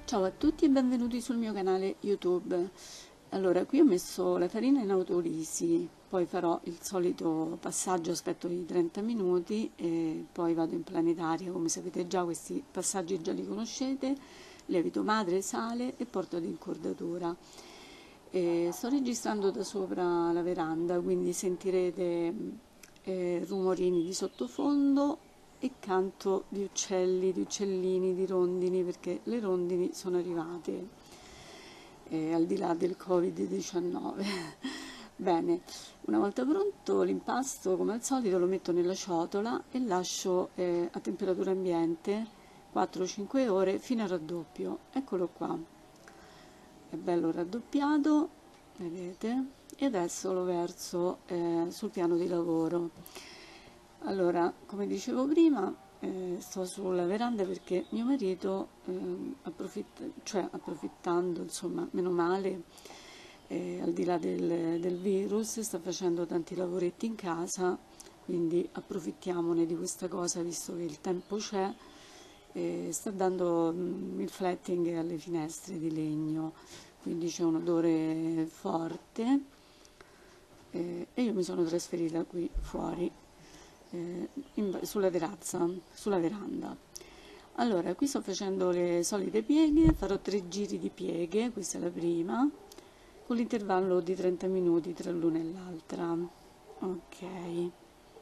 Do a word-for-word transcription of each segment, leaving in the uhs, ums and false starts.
Ciao a tutti e benvenuti sul mio canale YouTube. Allora, qui ho messo la farina in autolisi, poi farò il solito passaggio, aspetto i trenta minuti e poi vado in planetaria. Come sapete già, questi passaggi già li conoscete: lievito madre, sale e porto ad incordatura. E sto registrando da sopra la veranda, quindi sentirete eh, rumorini di sottofondo e canto di uccelli, di uccellini, di rondini, perché le rondini sono arrivate eh, al di là del covid diciannove. Bene, una volta pronto l'impasto, come al solito, lo metto nella ciotola e lascio eh, a temperatura ambiente quattro cinque ore fino al raddoppio. Eccolo qua, è bello raddoppiato, vedete? E adesso lo verso eh, sul piano di lavoro. Allora, come dicevo prima, eh, sto sulla veranda perché mio marito, eh, approfitta, cioè approfittando, insomma, meno male, eh, al di là del, del virus, sta facendo tanti lavoretti in casa, quindi approfittiamone di questa cosa, visto che il tempo c'è, eh, sta dando mm, il flatting alle finestre di legno, quindi c'è un odore forte, eh, e io mi sono trasferita qui fuori. Eh, in, sulla terrazza, sulla veranda. Allora, qui sto facendo le solite pieghe, farò tre giri di pieghe, questa è la prima, con l'intervallo di trenta minuti tra l'una e l'altra. Ok.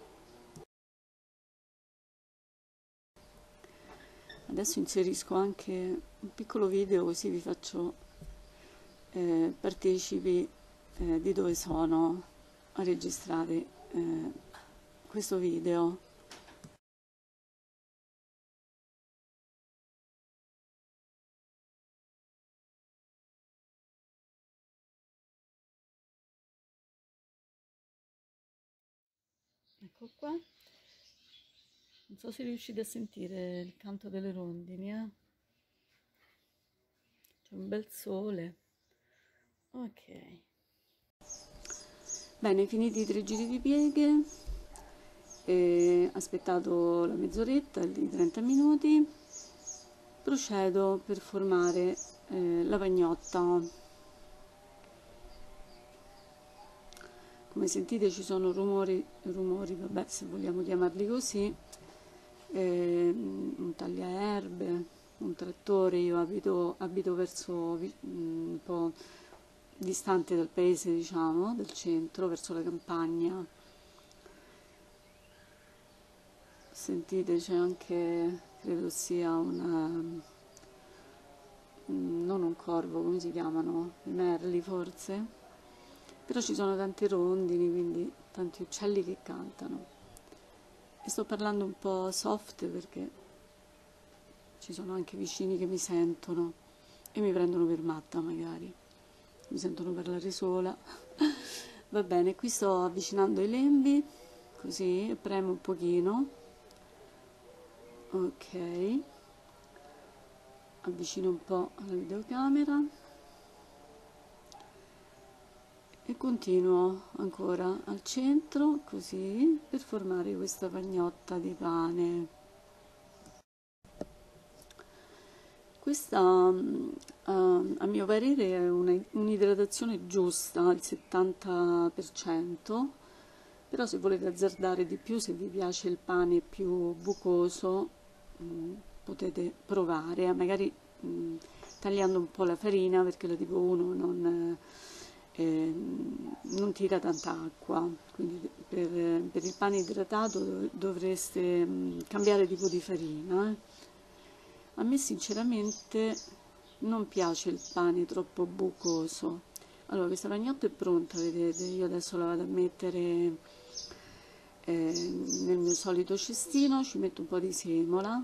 Adesso inserisco anche un piccolo video così vi faccio eh, partecipi eh, di dove sono a registrare eh, questo video. Ecco qua, non so se riuscite a sentire il canto delle rondini, eh? C'è un bel sole. Ok. Bene, finiti i tre giri di pieghe, e aspettato la mezz'oretta, i trenta minuti, procedo per formare eh, la pagnotta. Come sentite ci sono rumori, rumori, vabbè, se vogliamo chiamarli così, eh, un tagliaerbe, un trattore. Io abito, abito verso un po' distante dal paese, diciamo, del centro, verso la campagna. Sentite, c'è anche, credo sia una, non un corvo, come si chiamano? I merli forse? Però ci sono tanti rondini, quindi tanti uccelli che cantano. E sto parlando un po' soft perché ci sono anche vicini che mi sentono e mi prendono per matta magari. Mi sentono parlare sola. Va bene, qui sto avvicinando i lembi, così, premo un pochino. Ok, avvicino un po' alla videocamera e continuo ancora al centro, così, per formare questa pagnotta di pane. Questa, uh, a mio parere, è un'idratazione giusta, al settanta per cento, però se volete azzardare di più, se vi piace il pane più bucoso, mh, potete provare, magari mh, tagliando un po' la farina, perché la tipo uno non, eh, non tira tanta acqua, quindi per, per il pane idratato dovreste mh, cambiare tipo di farina. Eh. A me sinceramente non piace il pane troppo bucoso. Allora, questa pagnotta è pronta, vedete, io adesso la vado a mettere eh, nel mio solito cestino, ci metto un po' di semola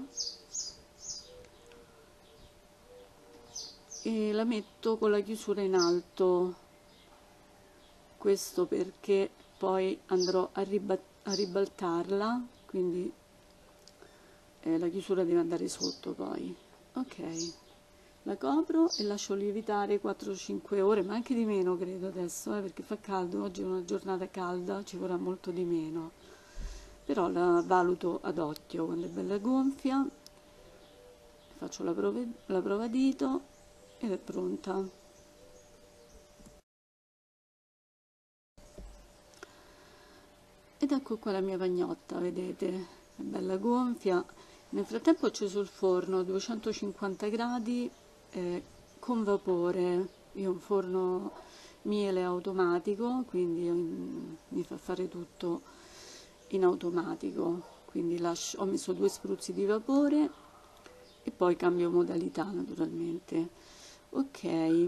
e la metto con la chiusura in alto, questo perché poi andrò a, riba a ribaltarla, quindi eh, la chiusura deve andare sotto poi. Ok, la copro e lascio lievitare quattro cinque ore, ma anche di meno credo adesso, eh, perché fa caldo, oggi è una giornata calda, ci vorrà molto di meno, però la valuto ad occhio. Quando è bella gonfia faccio la prova, la prova dito ed è pronta. Ed ecco qua la mia pagnotta, vedete, è bella gonfia. Nel frattempo ho acceso il forno a duecentocinquanta gradi eh, con vapore. Io ho un forno miele automatico, quindi in, mi fa fare tutto in automatico. Quindi lascio, ho messo due spruzzi di vapore e poi cambio modalità naturalmente. Ok,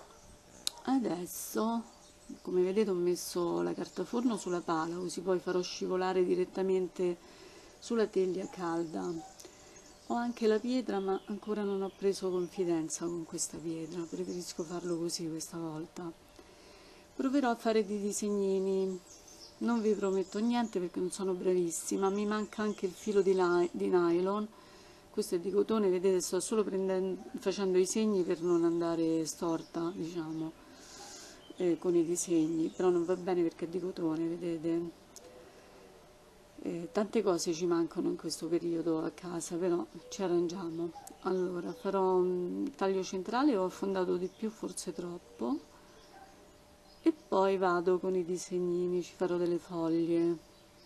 adesso come vedete ho messo la carta forno sulla pala, così poi farò scivolare direttamente sulla teglia calda. Ho anche la pietra, ma ancora non ho preso confidenza con questa pietra, preferisco farlo così questa volta. Proverò a fare dei disegnini, non vi prometto niente perché non sono bravissima, mi manca anche il filo di, di nylon. Questo è di cotone, vedete, sto solo prendendo, facendo i segni per non andare storta, diciamo, eh, con i disegni, però non va bene perché è di cotone, vedete. Eh, tante cose ci mancano in questo periodo a casa, però ci arrangiamo. Allora, farò un taglio centrale, ho affondato di più, forse troppo, e poi vado con i disegnini, ci farò delle foglie.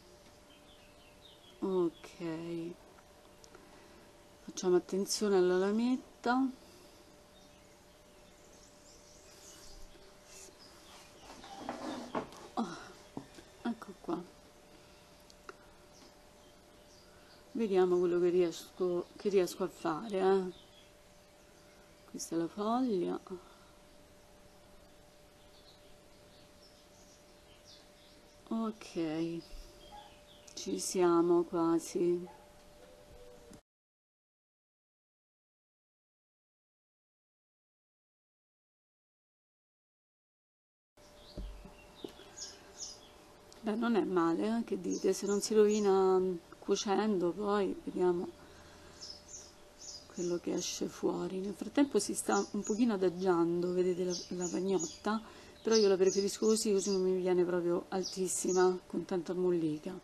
Ok. Facciamo attenzione alla lametta. Oh, ecco qua. Vediamo quello che riesco, che riesco a fare. Eh. Questa è la foglia. Ok, ci siamo quasi. Beh, non è male, eh? Che dite? Se non si rovina cuocendo, poi vediamo quello che esce fuori. Nel frattempo si sta un pochino adagiando, vedete la, la pagnotta, però io la preferisco così, così non mi viene proprio altissima con tanta mollica.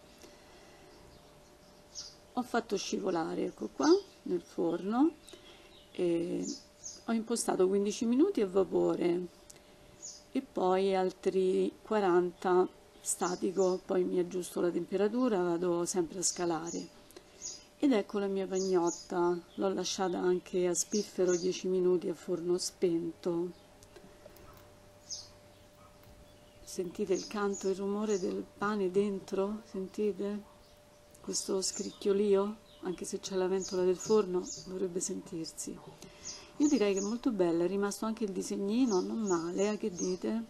Ho fatto scivolare, ecco qua, nel forno, e ho impostato quindici minuti a vapore e poi altri quaranta statico, poi mi aggiusto la temperatura, vado sempre a scalare. Ed ecco la mia pagnotta, l'ho lasciata anche a spiffero dieci minuti a forno spento. Sentite il canto, il rumore del pane dentro? Sentite? Questo scricchiolio? Anche se c'è la ventola del forno, dovrebbe sentirsi. Io direi che è molto bella, è rimasto anche il disegnino, non male, eh, che dite?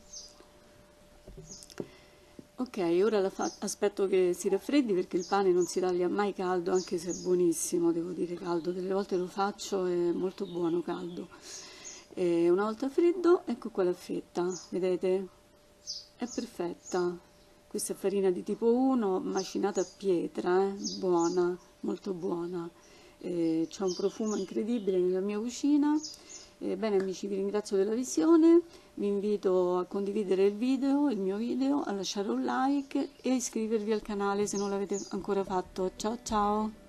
Ok, ora la fa aspetto che si raffreddi perché il pane non si taglia mai caldo, anche se è buonissimo, devo dire caldo. Delle volte lo faccio, è molto buono caldo. E una volta freddo, ecco qua la fetta, vedete? È perfetta. Questa è farina di tipo uno, macinata a pietra, eh? Buona, molto buona. C'è un profumo incredibile nella mia cucina. Eh, bene amici, vi ringrazio della visione, vi invito a condividere il video, il mio video, a lasciare un like e a iscrivervi al canale se non l'avete ancora fatto. Ciao ciao!